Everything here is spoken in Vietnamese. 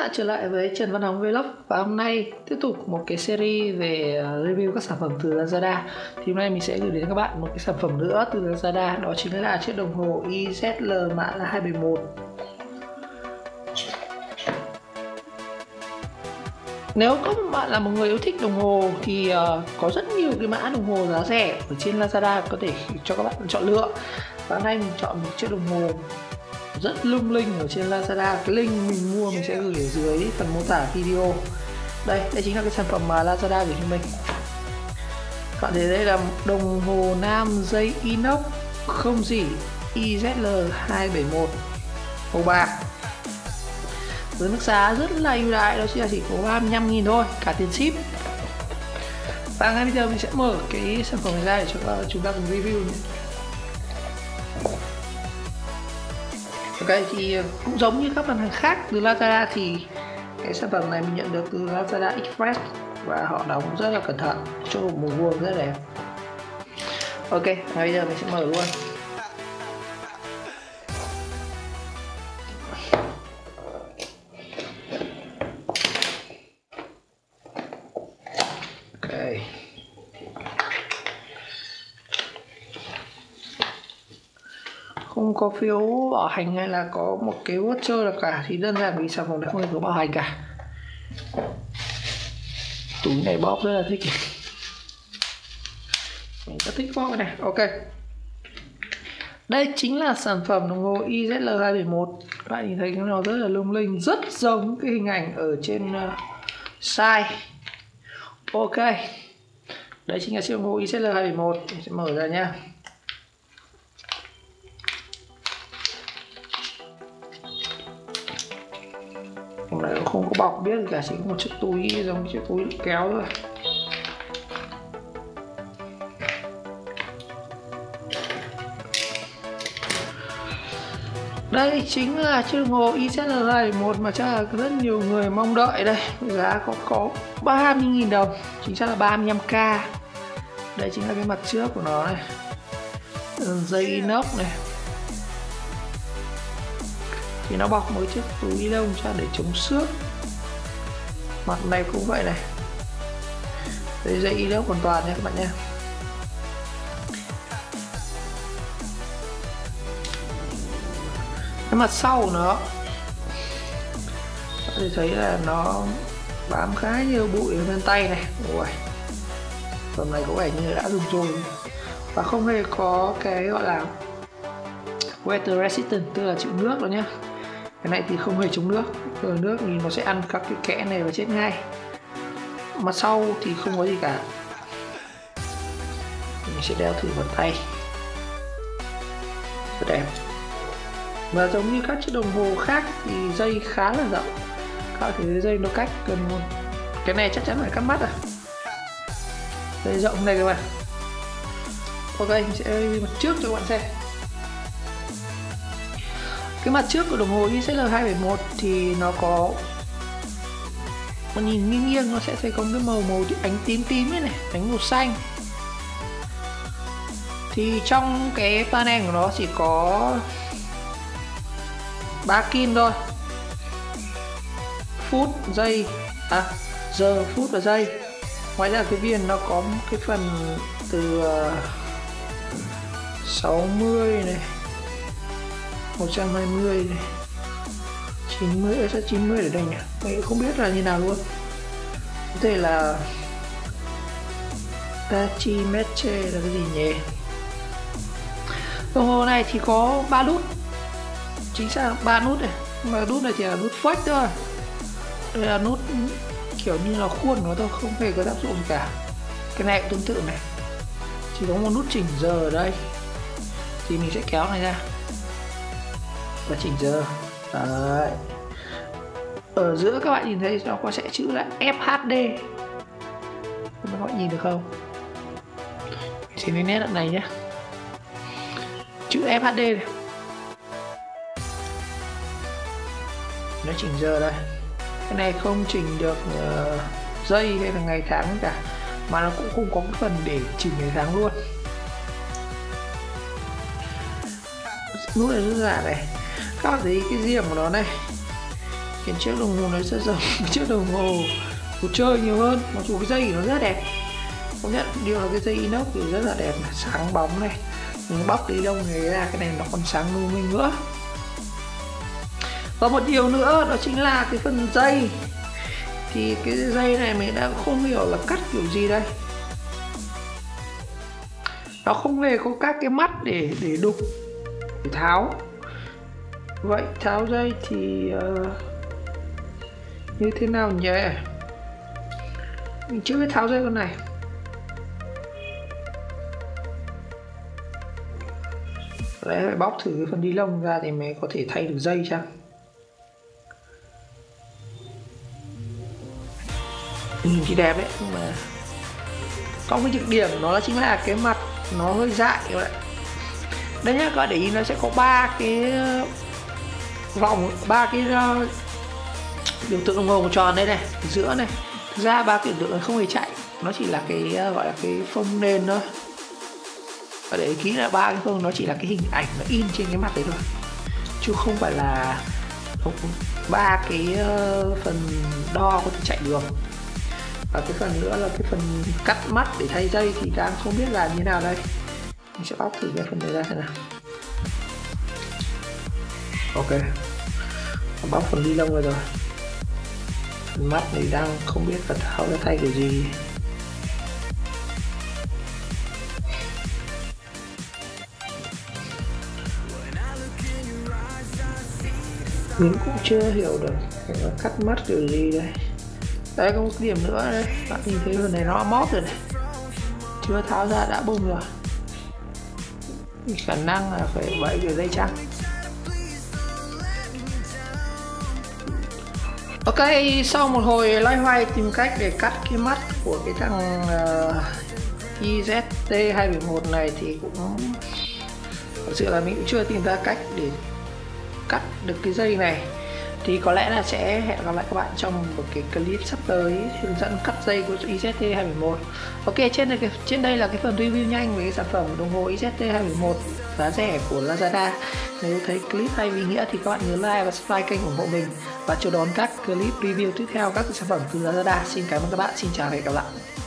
bạn trở lại với Trần Văn Hồng Vlog. Và hôm nay tiếp tục một cái series về review các sản phẩm từ Lazada. Thì hôm nay mình sẽ gửi đến các bạn một cái sản phẩm nữa từ Lazada. Đó chính là chiếc đồng hồ IZL mã là 271. Nếu các bạn là một người yêu thích đồng hồ thì có rất nhiều cái mã đồng hồ giá rẻ ở trên Lazada có thể cho các bạn chọn lựa. Và hôm nay mình chọn một chiếc đồng hồ rất lung linh ở trên Lazada. Cái link mình mua mình sẽ gửi ở dưới phần mô tả video. Đây chính là cái sản phẩm mà Lazada gửi cho mình. Các bạn thấy đây là đồng hồ nam dây inox không rỉ IZL 271 màu bạc với mức giá rất là ưu đãi, đó chỉ có 35.000 thôi, cả tiền ship. Và ngay bây giờ mình sẽ mở cái sản phẩm này ra để cho chúng ta cùng review nhé. Ok, thì cũng giống như các mặt hàng khác từ Lazada thì cái sản phẩm này mình nhận được từ Lazada Express và họ đóng rất là cẩn thận cho một vuông rất đẹp. Ok, bây giờ mình sẽ mở luôn. Ok. Không có phiếu bảo hành hay là có một cái voucher nào cả, thì đơn giản vì sản phẩm này không hề có bảo hành cả. Túi này bóp rất là thích, mình rất thích bóp cái này. Ok, đây chính là sản phẩm đồng hồ IZL 271. Các bạn nhìn thấy nó rất là lung linh, rất giống cái hình ảnh ở trên site. Ok, đây chính là chiếc đồng hồ IZL 271. Mình sẽ mở ra nha. Hôm nay nó không có bọc biết gì cả, chỉ có một chiếc túi giống chiếc túi kéo thôi. Đây chính là chiếc đồng hồ IZL 271 mà chắc là rất nhiều người mong đợi. Đây, giá có 30.000 đồng, chính xác là 35k. Đây chính là cái mặt trước của nó này, dây inox này. Thì nó bọc một chiếc túi ni lông cho để chống xước. Mặt này cũng vậy này. Đây dây inox hoàn toàn nha các bạn nha. Cái mặt sau của nó có thể thấy là nó bám khá nhiều bụi ở bên tay này. Ui, phần này có vẻ như đã dùng rồi và không hề có cái gọi là water resistant, tức là chịu nước đâu nhé. Cái này thì không hề chống nước, ở nước thì nó sẽ ăn các cái kẽ này và chết ngay. Mặt sau thì không có gì cả. Mình sẽ đeo thử vào tay. Rất đẹp. Và giống như các chiếc đồng hồ khác thì dây khá là rộng. Các bạn thấy dây nó cách gần một. Cái này chắc chắn phải cắt mắt à. Dây rộng này các bạn. Ok, mình sẽ đi mặt trước cho các bạn xem. Cái mặt trước của đồng hồ IZL 271 thì nó có, mà nhìn nghiêng nó sẽ thấy có cái màu ánh tím tím ấy này, ánh màu xanh. Thì trong cái panel của nó chỉ có 3 kim thôi, phút, giây, giờ, phút và giây. Ngoài ra cái viền nó có một cái phần từ 60 này, 120 này, 90, sẽ 90 ở đây nhỉ? Mình không biết là như nào luôn. Có thể là Tachimetre là cái gì nhỉ? Đồng hồ này thì có 3 nút, chính xác là 3 nút này, mà nút này chỉ là nút fake thôi. Đây là nút kiểu như là khuôn của nó thôi, không hề có tác dụng cả. Cái này cũng tương tự này, chỉ có một nút chỉnh giờ ở đây. Thì mình sẽ kéo này ra và chỉnh giờ. Đấy. Ở giữa các bạn nhìn thấy nó có sẽ chữ là FHD. Các bạn nhìn được không? Xin lên nét đoạn này nhé. Chữ FHD này. Nó chỉnh giờ đây. Cái này không chỉnh được giây hay là ngày tháng cả, mà nó cũng không có cái phần để chỉnh ngày tháng luôn. Nút này rất giả này. Các bạn thấy cái diềm của nó này Cái chiếc đồng hồ nó sẽ giống cái chiếc đồng hồ đồ chơi nhiều hơn, mặc dù cái dây nó rất đẹp. Công nhận điều là cái dây inox thì rất là đẹp, sáng bóng này, nhưng bóc đi lông này ra cái này nó còn sáng lưu minh nữa. Và một điều nữa đó chính là cái phần dây. Thì cái dây này mình đã không hiểu là cắt kiểu gì đây. Nó không hề có các cái mắt để đục, để tháo. Vậy tháo dây thì như thế nào nhỉ? Mình chưa biết tháo dây con này. Đấy, phải bóc thử cái phần ni lông ra thì mới có thể thay được dây chăng? Nhìn thì đẹp đấy, nhưng mà có cái nhược điểm nó chính là cái mặt nó hơi dại các bạn. Đây nhá, các bạn để ý nó sẽ có 3 cái vòng, 3 cái biểu tượng đồng hồ một tròn đây này, giữa này. Thực ra 3 cái biểu tượng này không hề chạy, nó chỉ là cái gọi là cái phông nền thôi. Và để ý kỹ là 3 cái phông nó chỉ là cái hình ảnh nó in trên cái mặt đấy thôi, chứ không phải là 3 cái phần đo có thể chạy được. Và cái phần nữa là cái phần cắt mắt để thay dây thì đang không biết làm như thế nào đây. Mình sẽ bóc thử cái phần này ra thế nào. Ok, bóc phần ni lông rồi. Phần mắt này đang không biết là tháo ra thay cái gì. Mình cũng chưa hiểu được nó cắt mắt kiểu gì đây. Đây có một cái điểm nữa đây, bạn nhìn thấy phần này nó móp rồi này, chưa tháo ra đã bung rồi. Khả năng là phải bẫy cái dây trắng. Ok, sau một hồi loay hoay tìm cách để cắt cái mắt của cái thằng IZT271 này thì cũng thật sự là mình cũng chưa tìm ra cách để cắt được cái dây này. Thì có lẽ là sẽ hẹn gặp lại các bạn trong một cái clip sắp tới hướng dẫn cắt dây của IZT271. Ok, trên đây là cái phần review nhanh về cái sản phẩm đồng hồ IZT271 giá rẻ của Lazada. Nếu thấy clip hay ý nghĩa thì các bạn nhớ like và subscribe kênh ủng hộ mình và chờ đón các clip review tiếp theo các sản phẩm từ Lazada. Xin cảm ơn các bạn, xin chào và hẹn gặp lại.